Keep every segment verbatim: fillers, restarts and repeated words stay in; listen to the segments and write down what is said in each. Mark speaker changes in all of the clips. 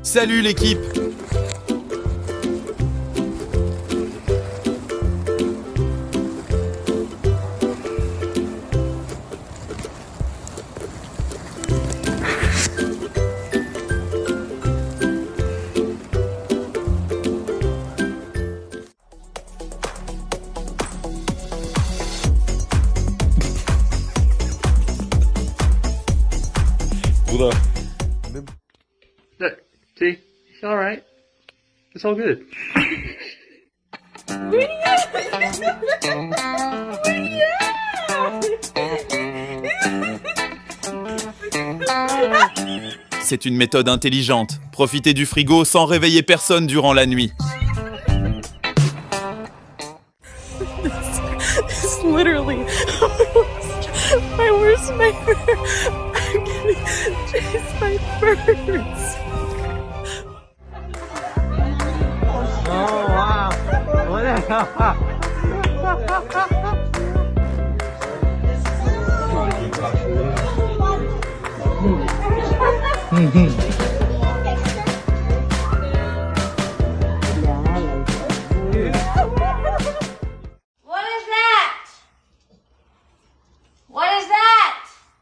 Speaker 1: Salut l'équipe!
Speaker 2: Bruder.
Speaker 3: Look, see? It's alright. It's all good.
Speaker 1: C'est une méthode intelligente. Profiter du frigo sans réveiller personne durant la nuit.
Speaker 4: It's literally my worst nightmare. I'm getting chased by birds.
Speaker 5: Oh wow! What the hell?
Speaker 6: What is that? What is that?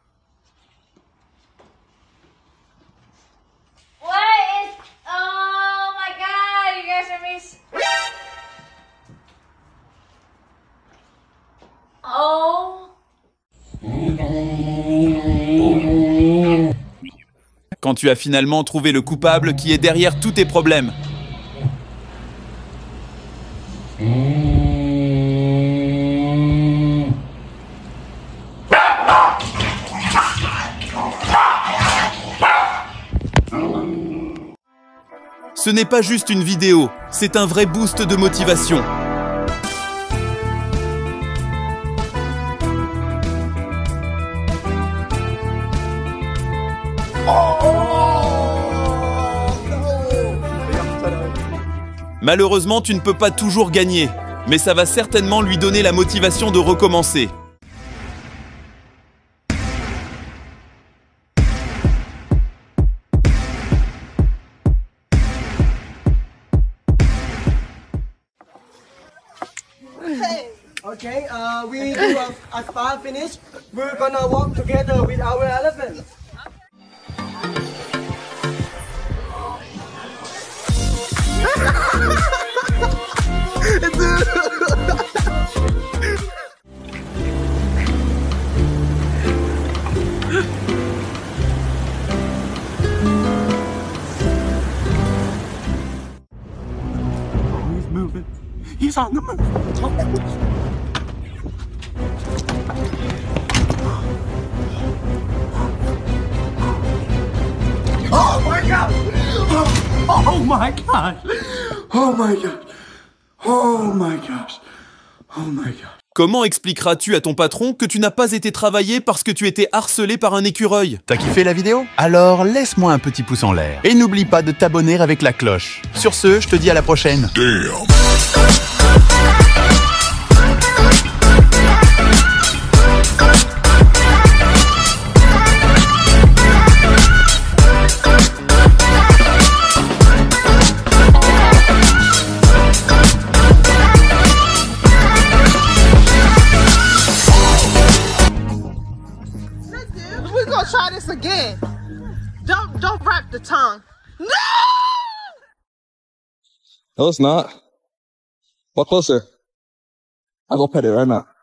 Speaker 6: What is... Oh my god, you guys are me... Oh...
Speaker 1: Quand tu as finalement trouvé le coupable qui est derrière tous tes problèmes. Ce n'est pas juste une vidéo, c'est un vrai boost de motivation. Malheureusement, tu ne peux pas toujours gagner, mais ça va certainement lui donner la motivation de recommencer.
Speaker 5: Okay, uh, we do a, a spa finish. We're gonna walk together with our elephant.
Speaker 2: He's moving. He's on the move. Oh my god! Oh, oh my god! Oh my god! Oh my gosh! Oh my god!
Speaker 1: Comment expliqueras-tu à ton patron que tu n'as pas été travaillé parce que tu étais harcelé par un écureuil?
Speaker 7: T'as kiffé la vidéo? Alors laisse-moi un petit pouce en l'air. Et n'oublie pas de t'abonner avec la cloche. Sur ce, je te dis à la prochaine.
Speaker 2: Damn!
Speaker 4: We're gonna try this again. Don't don't wrap the tongue. No!
Speaker 2: No, it's not. Walk closer. I'll go pet it right now.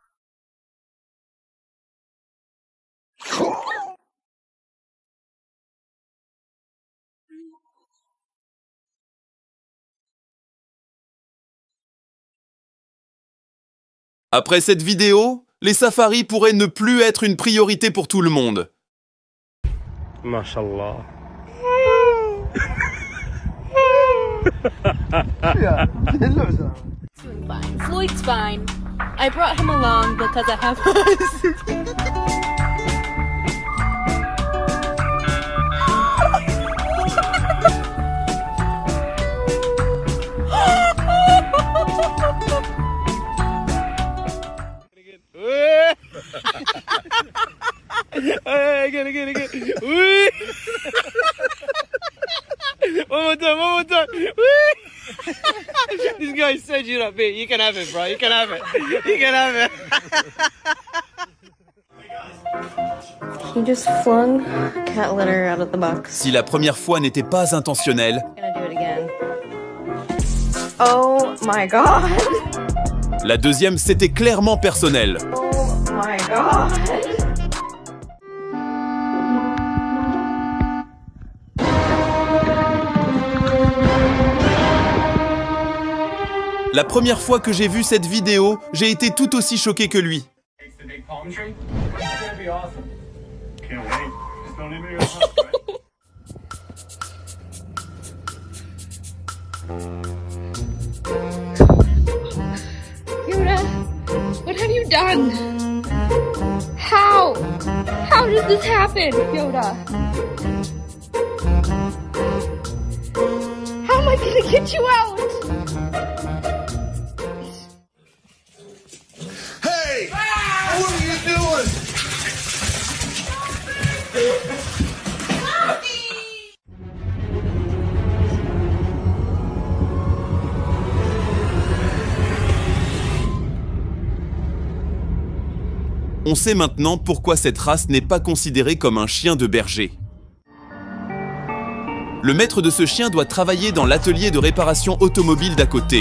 Speaker 1: Après cette vidéo, les safaris pourraient ne plus être une priorité pour tout le monde.
Speaker 3: MashaAllah.
Speaker 4: Fine. Floyd's fine. I brought him along because I have
Speaker 3: Hey, again, again, again.
Speaker 8: One more time, one more time. This guy said you up here. You can have it, bro. You can have it. You can have it.
Speaker 9: He just flung cat litter out of the box.
Speaker 1: Si la première fois n'était pas intentionnelle,
Speaker 9: I'm gonna do it again. Oh my god.
Speaker 1: la deuxième c'était clairement personnel.
Speaker 9: Oh my god.
Speaker 1: La première fois que j'ai vu cette vidéo, j'ai été tout aussi choqué que lui.
Speaker 6: Yoda, what have you done? How? How did this happen, Yoda? How am I gonna get you out?
Speaker 2: Hey! What are you doing?
Speaker 1: On sait maintenant pourquoi cette race n'est pas considérée comme un chien de berger. Le maître de ce chien doit travailler dans l'atelier de réparation automobile d'à côté.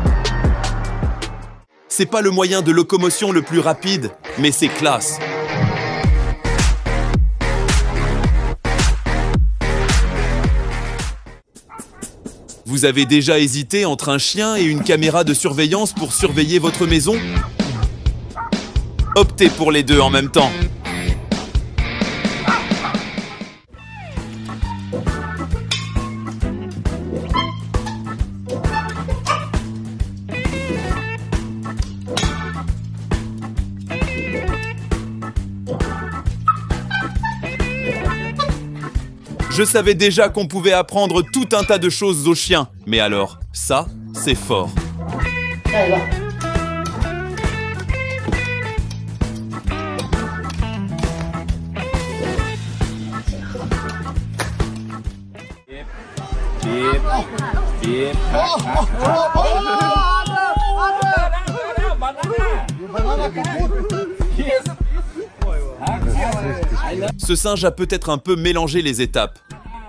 Speaker 1: C'est pas le moyen de locomotion le plus rapide, mais c'est classe. Vous avez déjà hésité entre un chien et une caméra de surveillance pour surveiller votre maison ? Optez pour les deux en même temps. Je savais déjà qu'on pouvait apprendre tout un tas de choses aux chiens. Mais alors, ça, c'est fort.
Speaker 10: Allez, va.
Speaker 1: Ce singe a peut-être un peu mélangé les étapes.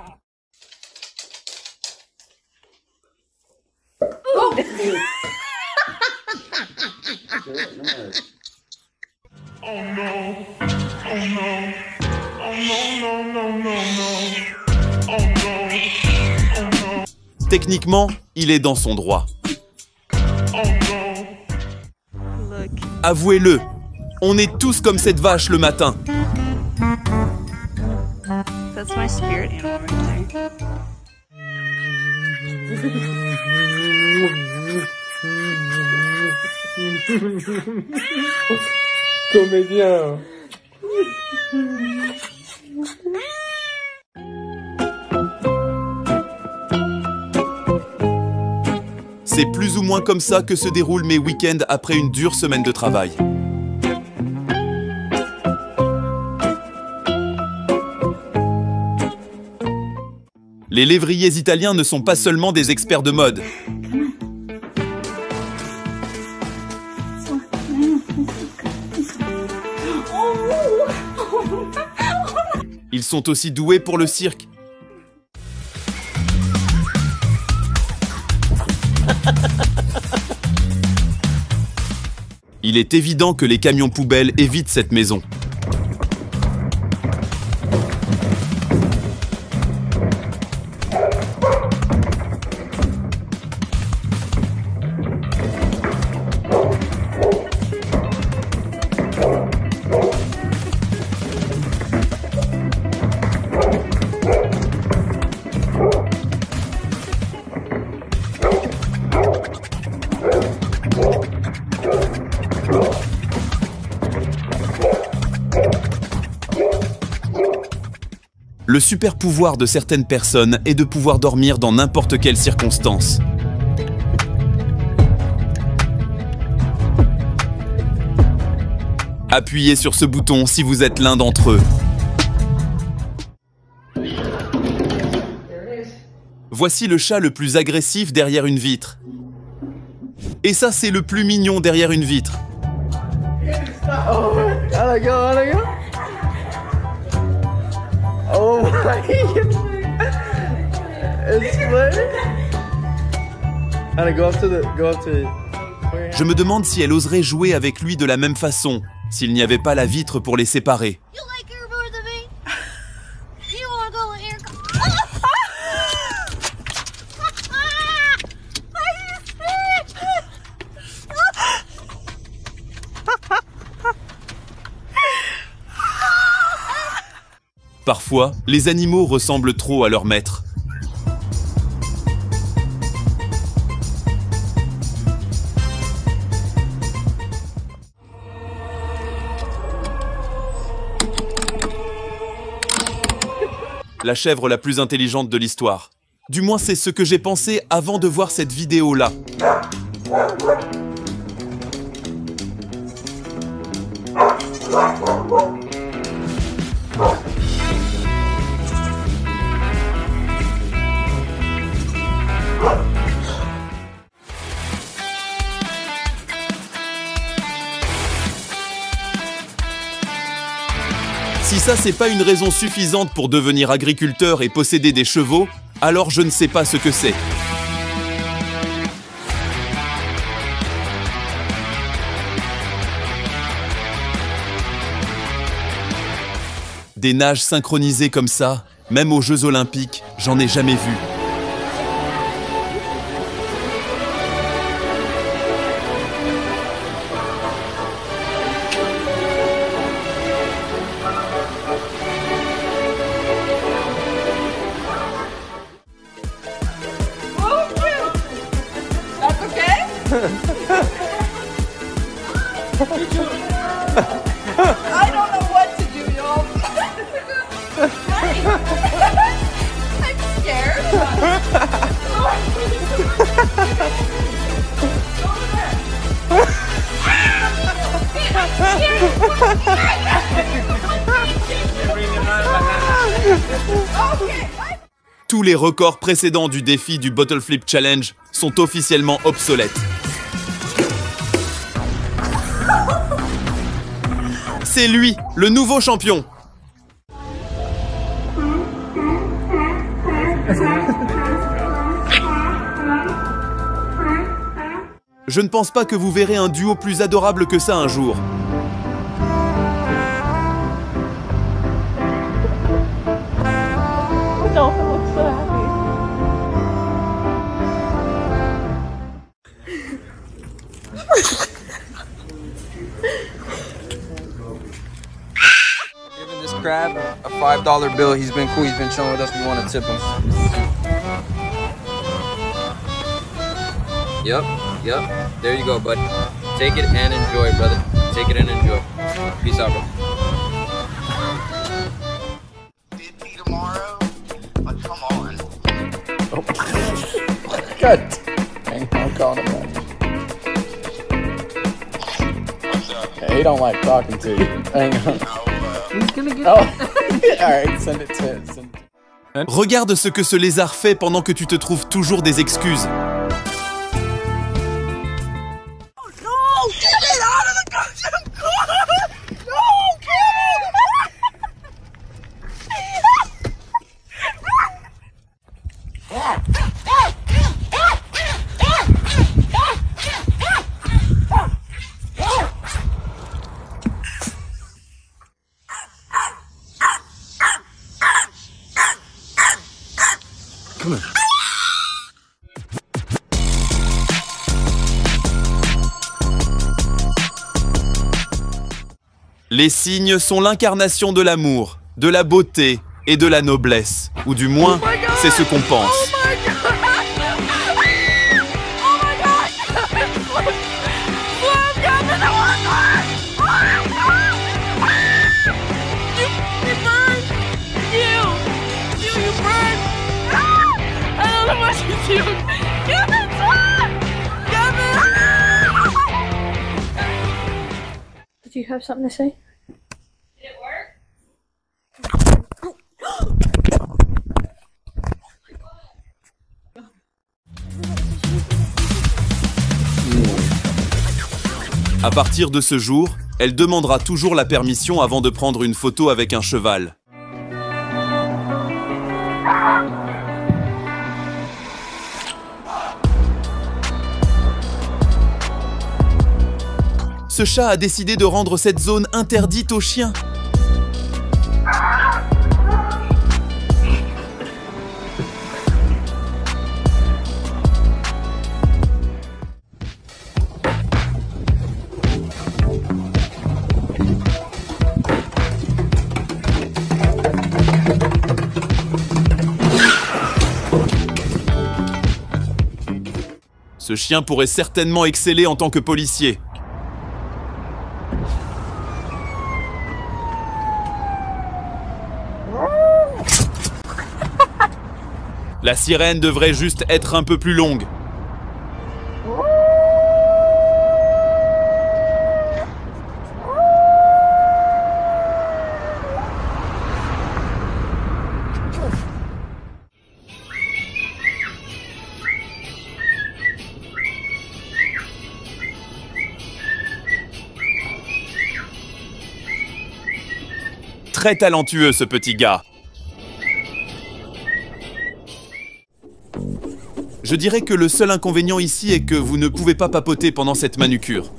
Speaker 1: Techniquement, il est dans son droit. Avouez-le, on est tous comme cette vache le matin.
Speaker 9: That's my spirit animal right there.
Speaker 8: Comédien.
Speaker 1: C'est plus ou moins comme ça que se déroulent mes week-ends après une dure semaine de travail. Les lévriers italiens ne sont pas seulement des experts de mode. Ils sont aussi doués pour le cirque. Il est évident que les camions poubelles évitent cette maison. Le super pouvoir de certaines personnes est de pouvoir dormir dans n'importe quelle circonstance. Appuyez sur ce bouton si vous êtes l'un d'entre eux. Voici le chat le plus agressif derrière une vitre. Et ça, c'est le plus mignon derrière une vitre.
Speaker 5: Oh, I go, I go. Oh my It's funny. Anna, go up to the, go up to.
Speaker 1: Je me demande si elle oserait jouer avec lui de la même façon, s'il n'y avait pas la vitre pour les séparer.
Speaker 6: You like her more than me? You wanna go in here?
Speaker 1: Parfois, les animaux ressemblent trop à leur maître. La chèvre la plus intelligente de l'histoire. Du moins, c'est ce que j'ai pensé avant de voir cette vidéo-là. Si ça, c'est pas une raison suffisante pour devenir agriculteur et posséder des chevaux, alors je ne sais pas ce que c'est. Des nages synchronisées comme ça, même aux Jeux Olympiques, j'en ai jamais vu.
Speaker 4: I don't know what to do, y'all. I'm scared.
Speaker 1: Tous les records précédents du défi du Bottle Flip Challenge sont officiellement obsolètes. C'est lui, le nouveau champion. Je ne pense pas que vous verrez un duo plus adorable que ça un jour.
Speaker 10: Giving this crab a five dollar bill. He's been cool. He's been chilling with us. We want to tip him. Yep, yep. There you go, bud. Take it and enjoy, brother. Take it and enjoy. Peace out, bro.
Speaker 11: Tomorrow? But come on.
Speaker 12: Oh. Good. Hang on, I'm calling him back. Yeah, he don't like talking to you. Hang on.
Speaker 4: He's gonna get
Speaker 12: oh. Alright, send it to him. Send it.
Speaker 1: Regarde ce que ce lézard fait pendant que tu te trouves toujours des excuses.
Speaker 12: Come on.
Speaker 1: Les cygnes sont l'incarnation de l'amour, de la beauté et de la noblesse. Ou du moins, c'est ce qu'on pense.
Speaker 9: Did you have something to say?
Speaker 6: Did it work?
Speaker 1: À partir de ce jour, elle demandera toujours la permission avant de prendre une photo avec un cheval. Ce chat a décidé de rendre cette zone interdite aux chiens. Ce chien pourrait certainement exceller en tant que policier. La sirène devrait juste être un peu plus longue. Très talentueux, ce petit gars. Je dirais que le seul inconvénient ici est que vous ne pouvez pas papoter pendant cette manucure.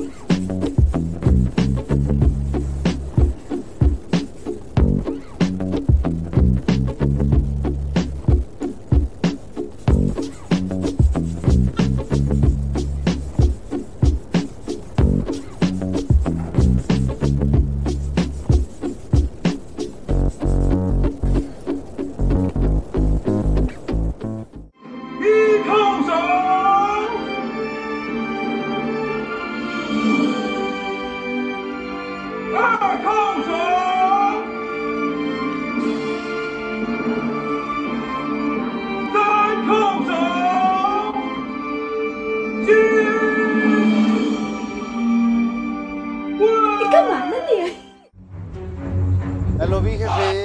Speaker 12: Ya lo vi, jefe.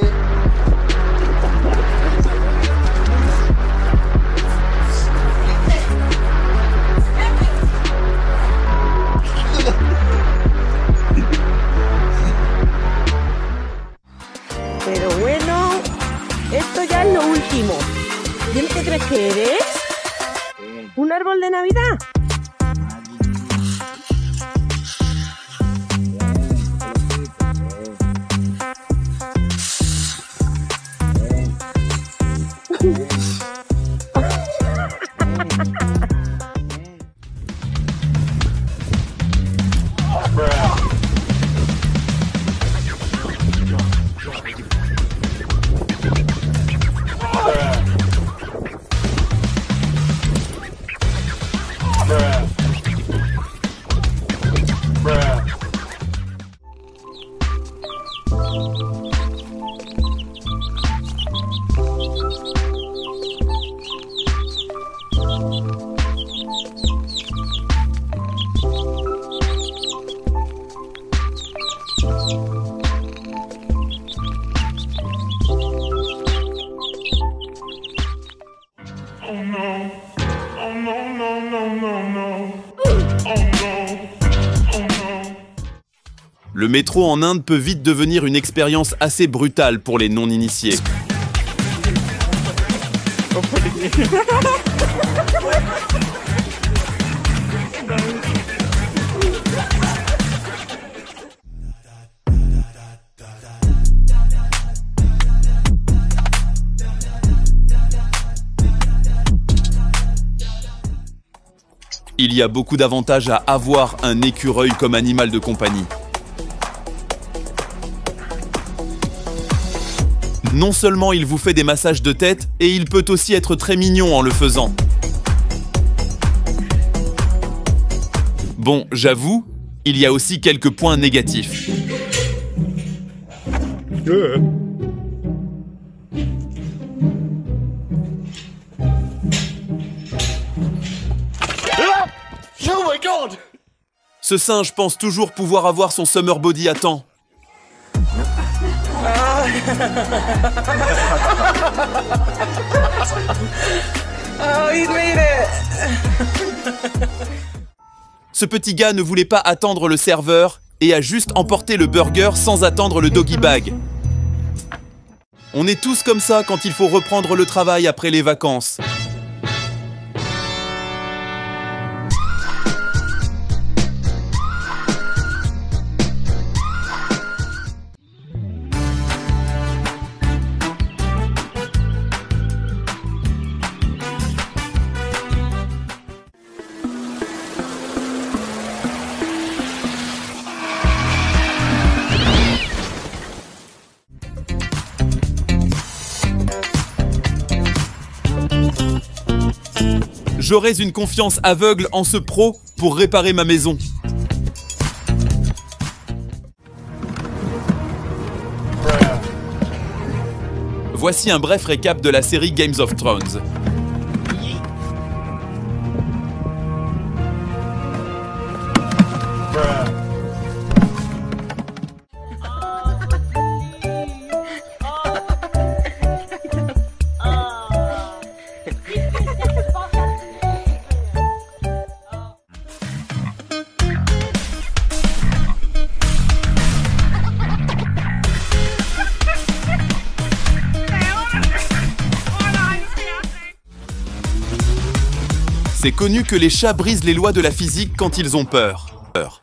Speaker 13: Pero bueno, esto ya es lo último. ¿Quién te crees que eres? ¿Un árbol de Navidad?
Speaker 1: Le métro en Inde peut vite devenir une expérience assez brutale pour les non-initiés. Il y a beaucoup d'avantages à avoir un écureuil comme animal de compagnie. Non seulement il vous fait des massages de tête, et il peut aussi être très mignon en le faisant. Bon, j'avoue, il y a aussi quelques points négatifs.
Speaker 2: Yeah.
Speaker 1: Oh my God! Ce singe pense toujours pouvoir avoir son summer body à temps.
Speaker 13: Oh, he made it!
Speaker 1: Ce petit gars ne voulait pas attendre le serveur et a juste emporté le burger sans attendre le doggy bag. On est tous comme ça quand il faut reprendre le travail après les vacances. J'aurais une confiance aveugle en ce pro pour réparer ma maison. Voici un bref récap de la série Games of Thrones. C'est connu que les chats brisent les lois de la physique quand ils ont peur. Peur.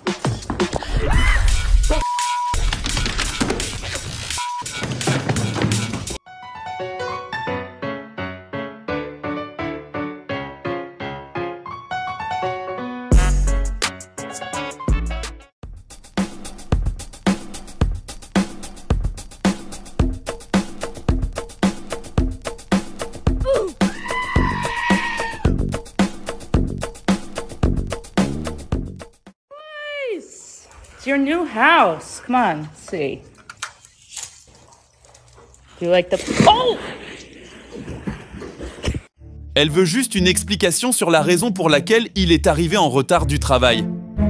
Speaker 14: It's your new house. Come on, let's see. Do you like the... Oh!
Speaker 1: Elle veut juste une explication sur la raison pour laquelle il est arrivé en retard du travail.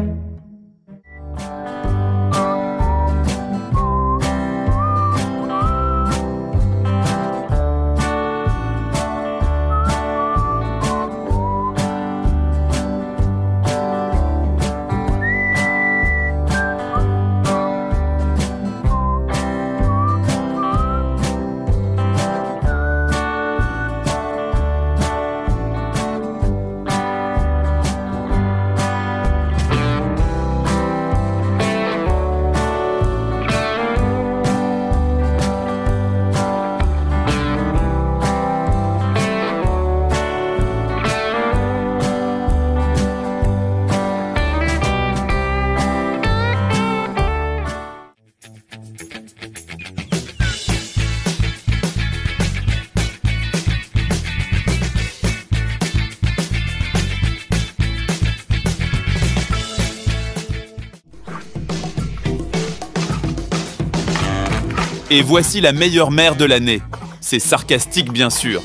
Speaker 1: Et voici la meilleure mère de l'année. C'est sarcastique bien sûr.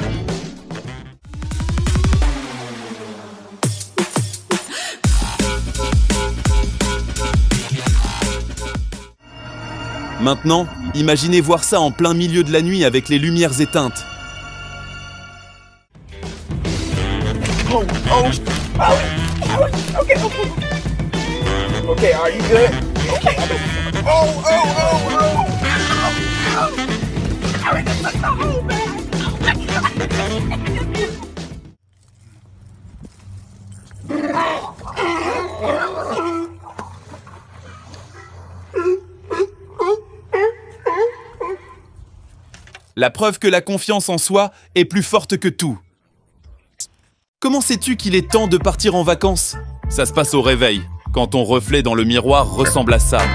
Speaker 1: Maintenant, imaginez voir ça en plein milieu de la nuit avec les lumières éteintes.
Speaker 2: Oh, oh, oh, okay, okay. Okay, are you good? Okay. Oh, oh, oh, oh.
Speaker 1: La preuve que la confiance en soi est plus forte que tout. Comment sais-tu qu'il est temps de partir en vacances? Ça se passe au réveil, quand ton reflet dans le miroir ressemble à ça.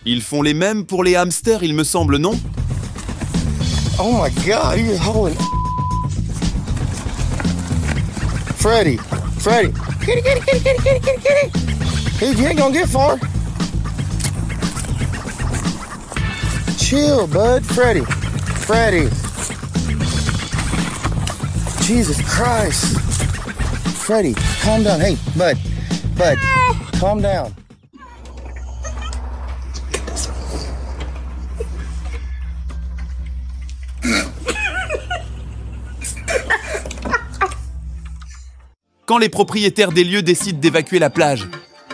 Speaker 1: Ils font les mêmes pour les hamsters, il me semble, non?
Speaker 12: Oh my God, you're holding. Freddy, Freddy. Kitty, kitty, kitty, kitty, kitty, kitty, kitty. Dude, you ain't gonna get far. Chill, bud. Freddy, Freddy. Jesus Christ. Freddy, calm down. Hey, bud, bud, calm down.
Speaker 1: Quand les propriétaires des lieux décident d'évacuer la plage.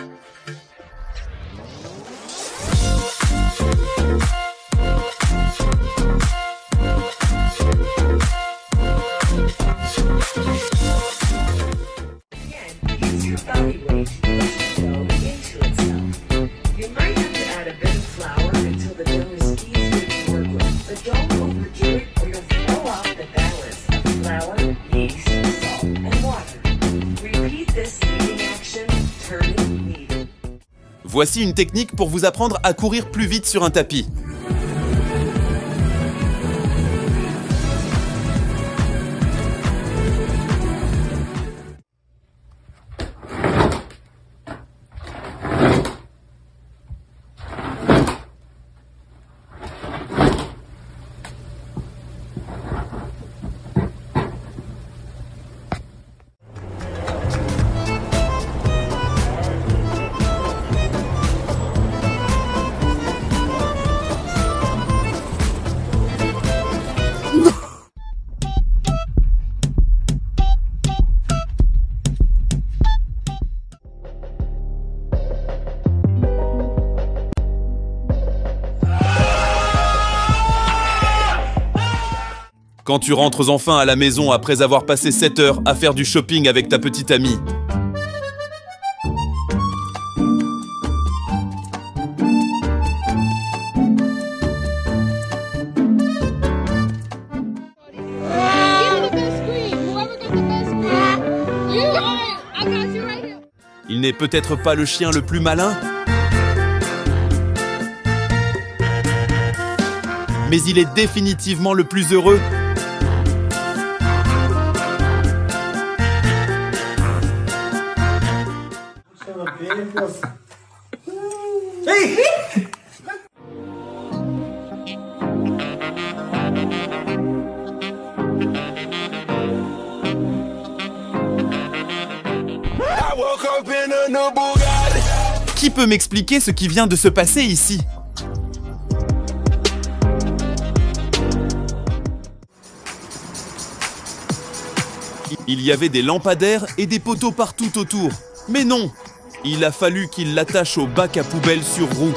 Speaker 1: Voici une technique pour vous apprendre à courir plus vite sur un tapis. Quand tu rentres enfin à la maison après avoir passé sept heures à faire du shopping avec ta petite amie. Il n'est peut-être pas le chien le plus malin, mais il est définitivement le plus heureux.
Speaker 2: Hey!
Speaker 1: Qui peut m'expliquer ce qui vient de se passer ici? Il y avait des lampadaires et des poteaux partout autour. Mais non! Il a fallu qu'il l'attache au bac à poubelle sur roue.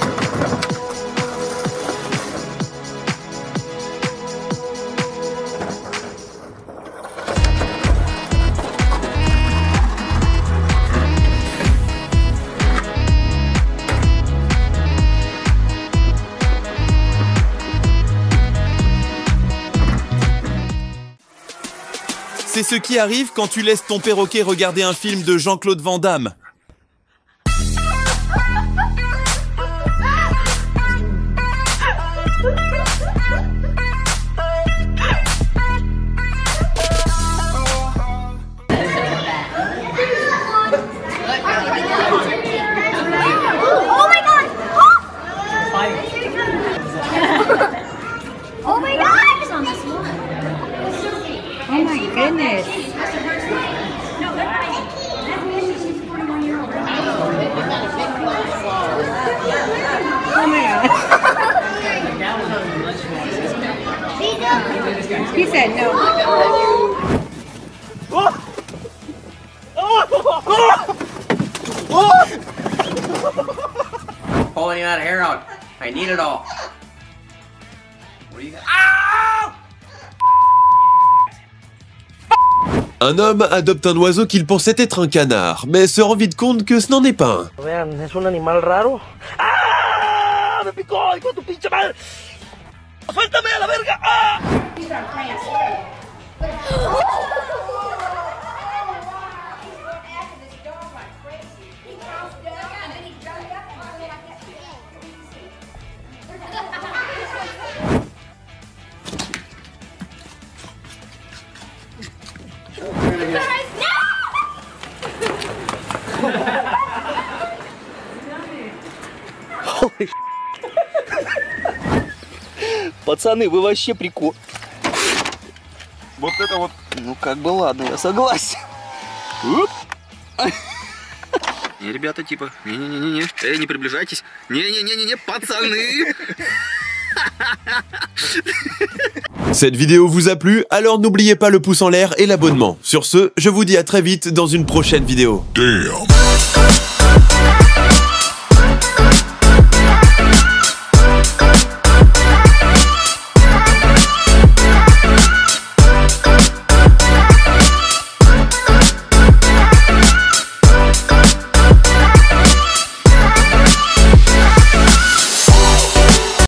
Speaker 1: C'est ce qui arrive quand tu laisses ton perroquet regarder un film de Jean-Claude Van Damme.
Speaker 14: Goodness. Oh my God. He said no.
Speaker 10: Pulling you out of hair out. I need it all. What do you got? Ah!
Speaker 15: Un homme adopte un oiseau qu'il pensait être un canard, mais se rend vite compte que ce n'en est pas un.
Speaker 16: Vean, es un animal raro. ¡Ah! ¡Me picó! ¡Hijo de tu pinche madre! ¡Suéltame a la verga! ¡Ah! Пацаны, вы вообще прикол. Вот это вот. Ну как бы ладно, я согласен. Оп. Не, ребята, типа, не-не-не-не, эй, не приближайтесь. Не-не-не-не, пацаны.
Speaker 15: Cette vidéo vous a plu, alors n'oubliez pas le pouce en l'air et l'abonnement. Sur ce, je vous dis à très vite dans une prochaine vidéo. Damn.